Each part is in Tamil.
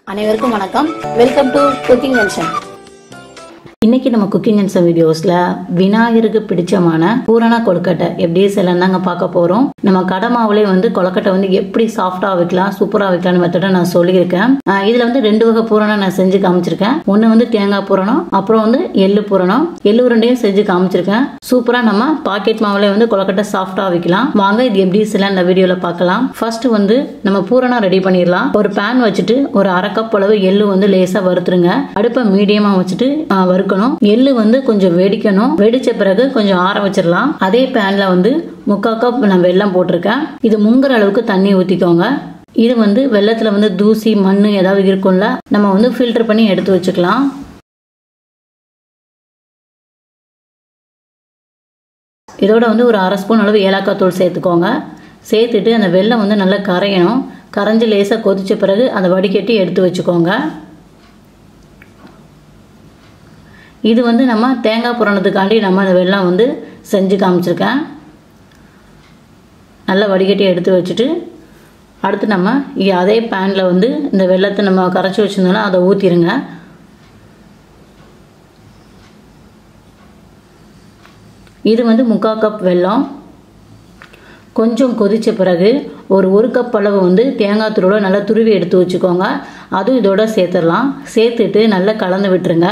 அனைவருக்கும் வணக்கம். Welcome to cooking junction. இன்னைக்கு நம்ம குக்கிங் ஜங்ஷன் வீடியோஸ்ல விநாயகருக்கு பிடிச்சமான பூரண கொழுக்கட்டை எப்படி செய்யலாம் தாங்க பார்க்க போறோம். நம்ம கடை மாவுலே கொழுக்கட்டை எப்படி சாஃப்டா வைக்கலாம், சூப்பரா வைக்கலாம்னு மெத்தட நான் சொல்லியிருக்கேன். இதுல ரெண்டு வகை பூரணம் நான் செஞ்சு காமிச்சிருக்கேன். ஒன்னு தேங்காய் பூரணம், அப்புறம் எள்ளு பூரணம். எள்ளு உருண்டையும் செஞ்சு காமிச்சிருக்கேன். சூப்பரா நம்ம பாக்கெட் மாவுலே கொழுக்கட்டை சாஃப்டா வைக்கலாம். வாங்க இது எப்படி செய்யலாம் இந்த வீடியோல பார்க்கலாம். ஃபர்ஸ்ட் நம்ம பூரணம் ரெடி பண்ணிடலாம். ஒரு பேன் வச்சுட்டு ஒரு அரை கப் அளவு எள்ளு லேசா வறுத்துருங்க. அடுப்பை மீடியமா வச்சுட்டு வறுக்கணும். எள்ளு கொஞ்சம் வெடிக்கணும். வெடிச்ச பிறகு கொஞ்சம் ஆற வச்சிடலாம். அதே பேன்ல 3/4 கப் நான் வெல்லம் போட்டிருக்கேன். இது முங்குற அளவுக்கு தண்ணி ஊத்திக்கோங்க. இது வெள்ளத்துல தூசி மண்ணு ஏதாவது இருக்கும்ல, நம்ம ஃபில்டர் பண்ணி எடுத்து வச்சுக்கலாம். இதோட ஒரு அரை ஸ்பூன் அளவு ஏலக்காய் தூள் சேர்த்துக்கோங்க. சேர்த்துட்டு அந்த வெல்லம் நல்லா கரையணும். கரைஞ்சி லேசாக கொதிச்ச பிறகு அதை வடிகட்டி எடுத்து வச்சுக்கோங்க. இது நம்ம தேங்காய் பூரணத்துக்காண்டி நம்ம அந்த வெல்லம் செஞ்சு காமிச்சிருக்கேன். நல்லா வடிகட்டி எடுத்து வச்சுட்டு அடுத்து நம்ம அதே பேனில் இந்த வெல்லத்தை நம்ம கரைச்சி வச்சுருந்தோம்னா அதை ஊற்றிடுங்க. இது 3/4 கப் வெல்லம். கொஞ்சம் கொதிச்ச பிறகு ஒரு கப் அளவு தேங்காய் தூளோட நல்லா துருவி எடுத்து வச்சுக்கோங்க. அதுவும் இதோட சேர்த்துடலாம். சேர்த்துட்டு நல்லா கலந்து விட்டுருங்க.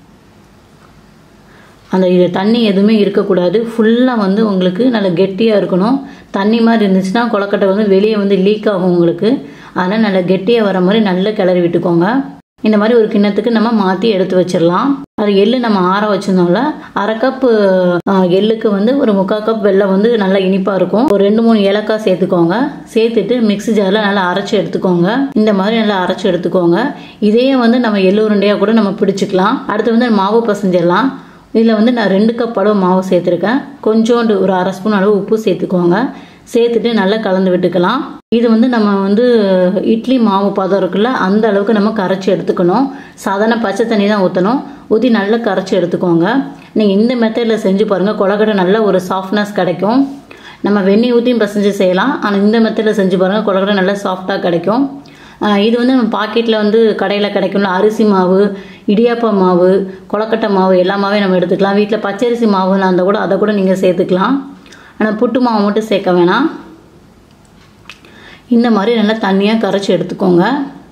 அந்த இது தண்ணி எதுவுமே இருக்கக்கூடாது. ஃபுல்லாக உங்களுக்கு நல்லா கெட்டியாக இருக்கணும். தண்ணி மாதிரி இருந்துச்சுன்னா கொழுக்கட்டை வெளியே லீக் ஆகும் உங்களுக்கு. அதனால் நல்லா கெட்டியாக வர மாதிரி நல்லா கிளறி விட்டுக்கோங்க. இந்த மாதிரி ஒரு கிண்ணத்துக்கு நம்ம மாற்றி எடுத்து வச்சிடலாம். அது எள்ளு நம்ம ஆற வச்சிருந்தோம்ல, அரை கப் எள்ளுக்கு ஒரு 3/4 கப் வெல்லம் நல்லா இனிப்பாக இருக்கும். ஒரு 2-3 ஏலக்காய் சேர்த்துக்கோங்க. சேர்த்துட்டு மிக்ஸி ஜாரில் நல்லா அரைச்சி எடுத்துக்கோங்க. இந்த மாதிரி நல்லா அரைச்சி எடுத்துக்கோங்க. இதையே நம்ம எள்ளு உருண்டையாக கூட நம்ம பிடிச்சிக்கலாம். அடுத்து மாவு பசஞ்சிடலாம். இதில் நான் 2 கப் அளவு மாவு சேர்த்துருக்கேன். கொஞ்சோண்டு ஒரு அரை ஸ்பூன் அளவு உப்பு சேர்த்துக்கோங்க. சேர்த்துட்டு நல்லா கலந்து விட்டுக்கலாம். இது நம்ம இட்லி மாவு பதம் இருக்குல்ல, அந்த அளவுக்கு நம்ம கரைச்சி எடுத்துக்கணும். சாதாரண பச்சை தண்ணி தான் ஊற்றணும். ஊற்றி நல்லா கரைச்சி எடுத்துக்கோங்க. நீங்கள் இந்த மெத்தடில் செஞ்சு பாருங்கள். கொழுக்கட்டை நல்ல ஒரு சாஃப்ட்னஸ் கிடைக்கும். நம்ம வெண்ணெய் ஊற்றியும் பசஞ்சு செய்யலாம். ஆனால் இந்த மெத்தடில் செஞ்சு பாருங்கள், கொழுக்கட்டை நல்லா சாஃப்டாக கிடைக்கும். இது நம்ம பாக்கெட்டில் கடையில் கிடைக்கும்ல, அரிசி மாவு, இடியாப்ப மாவு, கொழுக்கட்டை மாவு எல்லாமே நம்ம எடுத்துக்கலாம். வீட்டில் பச்சரிசி மாவுன்னு அந்த கூட அதை கூட நீங்கள் சேர்த்துக்கலாம். ஆனால் புட்டு மாவு மட்டும் சேர்க்க வேணாம். இந்த மாதிரி நல்லா தண்ணியாக கரைச்சி எடுத்துக்கோங்க.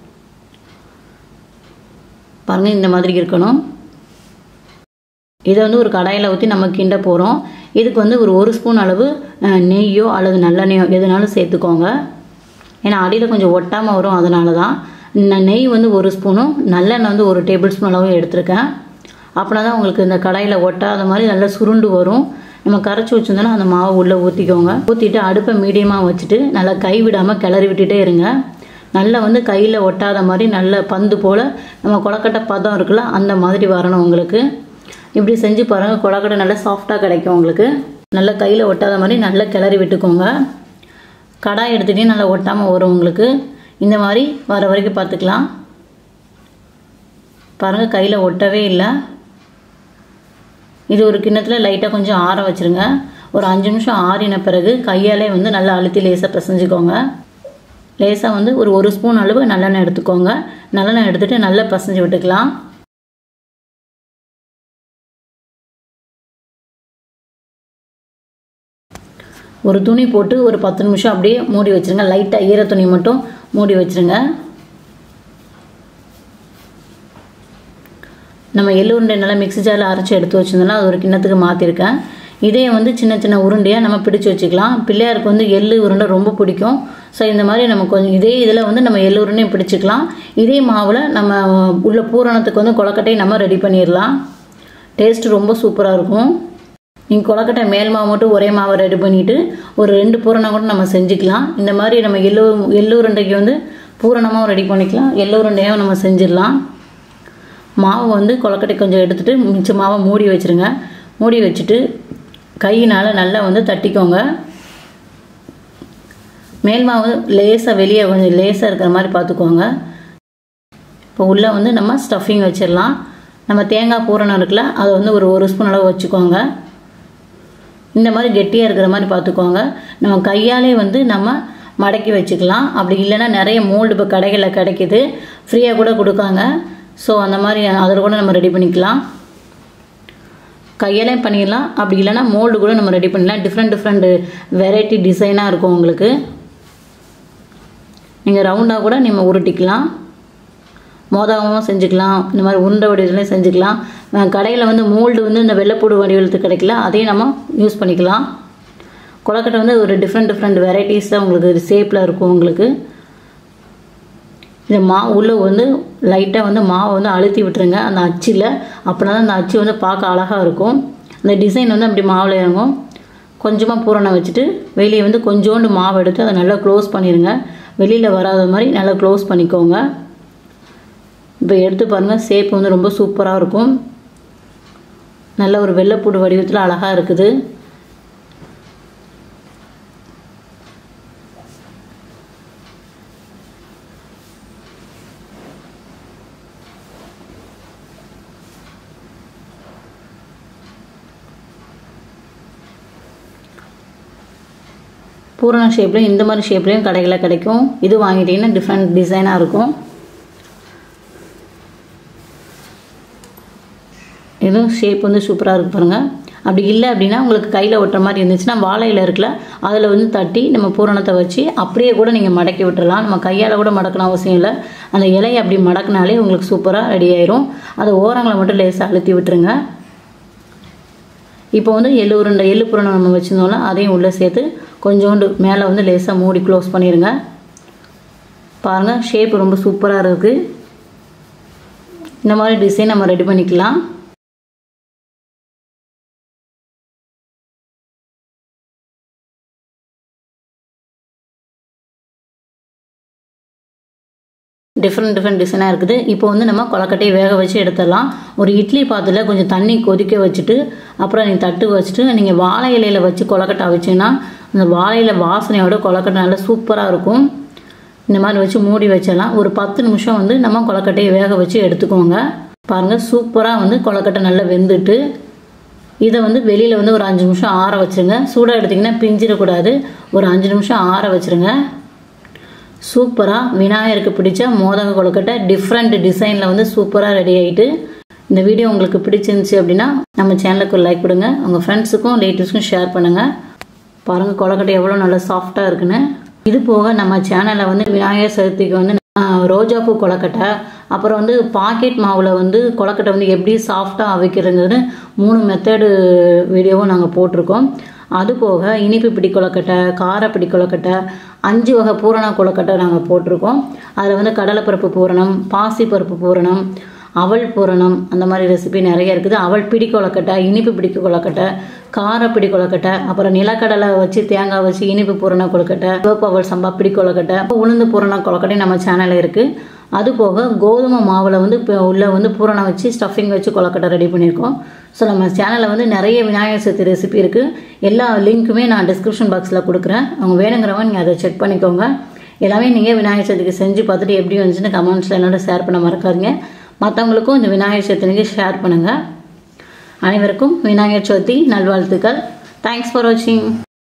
பாருங்கள், இந்த மாதிரி இருக்கணும். இதை ஒரு கடாயில் ஊற்றி நம்ம கிண்ட போகிறோம். இதுக்கு ஒரு ஸ்பூன் அளவு நெய்யோ அல்லது நல்லெண்ணெயோ எதுனாலும் சேர்த்துக்கோங்க. ஏன்னா அடியில் கொஞ்சம் ஒட்டாமல் வரும். அதனால தான் நெய் 1 ஸ்பூனும் நல்லெண்ணெய் 1 டேபிள் ஸ்பூன் அளவு எடுத்திருக்கேன். அப்படின்னா தான் உங்களுக்கு இந்த கடாயில் ஒட்டாத மாதிரி நல்லா சுருண்டு வரும். நம்ம கரைச்சி வச்சுருந்தோன்னா அந்த மாவு உள்ளே ஊற்றிக்கோங்க. ஊற்றிட்டு அடுப்பை மீடியமாக வச்சுட்டு நல்லா கை விடாமல் கிளறி விட்டுட்டே இருங்க. நல்லா கையில் ஒட்டாத மாதிரி நல்ல பந்து போல் நம்ம கொழுக்கட்டை பதம் இருக்குல்ல, அந்த மாதிரி வரணும் உங்களுக்கு. இப்படி செஞ்சு பாருங்கள், கொழுக்கட்டை நல்லா சாஃப்டாக கிடைக்கும் உங்களுக்கு. நல்லா கையில் ஒட்டாத மாதிரி நல்லா கிளறி விட்டுக்கோங்க. கடாய் எடுத்துகிட்டே நல்லா ஒட்டாமல் வரும் உங்களுக்கு. இந்த மாதிரி வர வரைக்கும் பார்த்துக்கலாம். பாருங்கள், கையில் ஒட்டவே இல்லை. இது ஒரு கிண்ணத்தில் லைட்டாக கொஞ்சம் ஆற வச்சுருங்க. ஒரு 5 நிமிஷம் ஆறின பிறகு கையாலே நல்லா அழுத்தி லேசாக பிசைஞ்சுக்கோங்க. லேசாக ஒரு ஸ்பூன் அளவு நல்லெண்ணெய் எடுத்துக்கோங்க. நல்லெண்ணெய் எடுத்துகிட்டு நல்லா பிசைஞ்சு விட்டுக்கலாம். ஒரு துணி போட்டு ஒரு 10 நிமிஷம் அப்படியே மூடி வச்சுருங்க. லைட்டாக ஈர துணி மட்டும் மூடி வச்சுருங்க. நம்ம எள்ளு உருண்டை நல்லா மிக்ஸி ஜாரில் அரைச்சி எடுத்து வச்சுருந்தோம்னா அது ஒரு கிண்ணத்துக்கு மாற்றிருக்கேன். இதே சின்ன சின்ன உருண்டையாக நம்ம பிடிச்சி வச்சுக்கலாம். பிள்ளையாருக்கு எள்ளு உருண்டை ரொம்ப பிடிக்கும். ஸோ இந்த மாதிரி நம்ம கொஞ்சம் இதே இதில் நம்ம எள்ளு உருண்டையும் பிடிச்சிக்கலாம். இதே மாவில் நம்ம உள்ள பூரணத்துக்கு கொழுக்கட்டையை நம்ம ரெடி பண்ணிடலாம். டேஸ்ட்டு ரொம்ப சூப்பராக இருக்கும். நீங்கள் கொழுக்கட்டை மேல் மாவு மட்டும் ஒரே மாவை ரெடி பண்ணிவிட்டு ஒரு 2 பூரணம் கூட நம்ம செஞ்சுக்கலாம். இந்த மாதிரி நம்ம எள்ளு உருண்டைக்கு பூரணமாகவும் ரெடி பண்ணிக்கலாம். எள்ளு உருண்டையாகவும் நம்ம செஞ்சிடலாம். மாவு கொழுக்கட்டை கொஞ்சம் எடுத்துகிட்டு மிச்ச மாவை மூடி வச்சுருங்க. மூடி வச்சுட்டு கையினால் நல்லா தட்டிக்கோங்க. மேல் மாவு லேசாக வெளியே கொஞ்சம் லேசாக இருக்கிற மாதிரி பார்த்துக்கோங்க. இப்போ உள்ளே நம்ம ஸ்டஃபிங் வச்சிடலாம். நம்ம தேங்காய் பூரணம் இருக்குல்ல, அதை ஒரு ஸ்பூன் அளவு வச்சுக்கோங்க. இந்த மாதிரி கெட்டியாக இருக்கிற மாதிரி பார்த்துக்கோங்க. நம்ம கையாலே நம்ம மடக்கி வச்சுக்கலாம். அப்படி இல்லைன்னா நிறைய மோல்டு இப்போ கடைகளில் கிடைக்கிது, ஃப்ரீயாக கூட கொடுக்காங்க. ஸோ அந்த மாதிரி அதில் கூட நம்ம ரெடி பண்ணிக்கலாம். கையாலே பண்ணிடலாம், அப்படி இல்லைன்னா மோல்டு கூட நம்ம ரெடி பண்ணிடலாம். டிஃப்ரெண்ட் வெரைட்டி டிசைனாக இருக்கும் உங்களுக்கு. நீங்கள் ரவுண்டாக கூட நம்ம உருட்டிக்கலாம், மோதகமாக செஞ்சுக்கலாம், இந்த மாதிரி உருண்டை வடிவத்துலேயும் செஞ்சுக்கலாம். கடையில் வந்து மோல்டு வந்து இந்த வெள்ளைப்பூடு வடிவத்துக்கு கிடைக்கல, அதையும் நம்ம யூஸ் பண்ணிக்கலாம். கொலக்கட்டை வந்து ஒரு டிஃப்ரெண்ட் வெரைட்டிஸ் தான் உங்களுக்கு ஷேப்பில் இருக்கும் உங்களுக்கு. இந்த மாவு உள்ளே வந்து லைட்டாக வந்து மாவை வந்து அழுத்தி விட்டுருங்க அந்த அச்சில். அப்படின்னா தான் அந்த அச்சு வந்து பார்க்க அழகாக இருக்கும். அந்த டிசைன் வந்து அப்படி மாவில் இறங்கும். கொஞ்சமாக பூரணம் வச்சுட்டு வெளியே வந்து கொஞ்சோண்டு மாவு எடுத்து அதை நல்லா க்ளோஸ் பண்ணிடுங்க. வெளியில் வராத மாதிரி நல்லா க்ளோஸ் பண்ணிக்கோங்க. இப்போ எடுத்து பாருங்கள், ஷேப் வந்து ரொம்ப சூப்பராக இருக்கும். நல்ல ஒரு வெள்ளைப்பூடு வடிவத்தில் அழகாக இருக்குது. பூரண ஷேப்லேயும் இந்த மாதிரி ஷேப்லேயும் கடைகளில் கிடைக்கும். இது வாங்கிட்டீங்கன்னா டிஃப்ரெண்ட் டிசைனாக இருக்கும். இதுவும் ஷேப் வந்து சூப்பராக இருக்கு பாருங்கள். அப்படி இல்லை அப்படின்னா உங்களுக்கு கையில் ஒட்டுற மாதிரி இருந்துச்சுன்னா வாழை இலை இருக்குல்ல, அதில் வந்து தட்டி நம்ம பூரணத்தை வச்சு அப்படியே கூட நீங்கள் மடக்கி விட்டுறலாம். நம்ம கையால் கூட மடக்கணும் அவசியம் இல்லை. அந்த இலையை அப்படி மடக்கினாலே உங்களுக்கு சூப்பராக ரெடி ஆயிரும். அதை ஓரங்களை மட்டும் லேசாக அழுத்தி விட்டுருங்க. இப்போ வந்து எள்ளு பூரணம் நம்ம வச்சுருந்தோம்னா அதையும் உள்ளே சேர்த்து கொஞ்சோண்டு மேலே வந்து லேசாக மூடி க்ளோஸ் பண்ணிடுங்க. பாருங்கள், ஷேப் ரொம்ப சூப்பராக இருக்குது. இந்த மாதிரி டிசைன் நம்ம ரெடி பண்ணிக்கலாம். டிஃப்ரெண்ட் டிசைனாக இருக்குது. இப்போ வந்து நம்ம கொலக்கட்டையை வேக வச்சு எடுத்துடலாம். ஒரு இட்லி பாத்திரத்தில் கொஞ்சம் தண்ணி கொதிக்க வச்சுட்டு அப்புறம் நீங்கள் தட்டு வச்சுட்டு நீங்கள் வாழை இலையில் வச்சு கொலக்கட்டை வச்சிங்கன்னா அந்த வாழையில வாசனையோட கொலக்கட்டை நல்லா சூப்பராக இருக்கும். இந்த மாதிரி வச்சு மூடி வச்சிடலாம். ஒரு 10 நிமிஷம் வந்து நம்ம கொலக்கட்டையை வேக வச்சு எடுத்துக்கோங்க. பாருங்கள், சூப்பராக வந்து கொலக்கட்டை நல்லா வெந்துட்டு இதை வந்து வெளியில் வந்து ஒரு 5 நிமிஷம் ஆற வச்சுருங்க. சூடாக எடுத்திங்கன்னா பிஞ்சிடக்கூடாது. ஒரு 5 நிமிஷம் ஆற வச்சுருங்க. சூப்பராக விநாயகருக்கு பிடிச்ச மோதக கொழுக்கட்டை டிஃப்ரெண்ட் டிசைனில் வந்து சூப்பராக ரெடி ஆகிட்டு. இந்த வீடியோ உங்களுக்கு பிடிச்சிருந்துச்சி அப்படின்னா நம்ம சேனலுக்கு ஒரு லைக் கொடுங்க. உங்கள் ஃப்ரெண்ட்ஸுக்கும் ரிலேட்டிவ்ஸுக்கும் ஷேர் பண்ணுங்கள். பாருங்கள் கொழுக்கட்டை எவ்வளோ நல்லா சாஃப்டாக இருக்குன்னு. இது போக நம்ம சேனலில் வந்து விநாயகர் சதுர்த்திக்கு வந்து ரோஜாப்பூ கொழுக்கட்டை, அப்புறம் வந்து பாக்கெட் மாவில் வந்து கொழுக்கட்டை வந்து எப்படி சாஃப்டாக அவிக்கிறதுன்னு 3 மெத்தடு வீடியோவும் நாங்கள் போட்டிருக்கோம். அது போக இனிப்பு பிடி கொழுக்கட்டை, காரப்பிடி கொழுக்கட்டை, 5 வகை பூரண கொழுக்கட்டை நாங்கள் போட்டிருக்கோம். அதில் வந்து கடலைப்பருப்பு பூரணம், பாசிப்பருப்பு பூரணம், அவல் பூரணம், அந்த மாதிரி ரெசிபி நிறைய இருக்குது. அவல் பிடி கொழுக்கட்டை, இனிப்பு பிடிக்க கொழுக்கட்டை, காரப்பிடி கொழுக்கட்டை, அப்புறம் நிலக்கடலை வச்சு தேங்காய் வச்சு இனிப்பு பூரண கொழுக்கட்டை, சிவப்பு அவல் சம்பா பிடி கொழுக்கட்டை, உளுந்து பூரண கொழுக்கட்டை நம்ம சேனலில் இருக்குது. அது போக கோதுமை மாவில் வந்து இப்போ உள்ளே வந்து பூரணம் வச்சு ஸ்டஃபிங் வச்சு கொழுக்கட்டை ரெடி பண்ணியிருக்கோம். ஸோ நம்ம சேனலில் வந்து நிறைய விநாயகர் சதுர்த்தி ரெசிபி இருக்குது. எல்லா லிங்க்குமே நான் டிஸ்கிரிப்ஷன் பாக்ஸில் கொடுக்குறேன். அவங்க வேணுங்கிறவங்க நீங்கள் அதை செக் பண்ணிக்கோங்க. எல்லாமே நீங்கள் விநாயகர் சதுர்த்திக்கு செஞ்சு பார்த்துட்டு எப்படி வந்துச்சுன்னு கமெண்ட்ஸில் என்னோட ஷேர் பண்ண மறக்காதீங்க. மற்றவங்களுக்கும் இந்த விநாயகர் சதுர்த்திக்கு ஷேர் பண்ணுங்கள். அனைவருக்கும் விநாயகர் சதுர்த்தி நல்வாழ்த்துக்கள். தேங்க்ஸ் ஃபார் வாட்சிங்.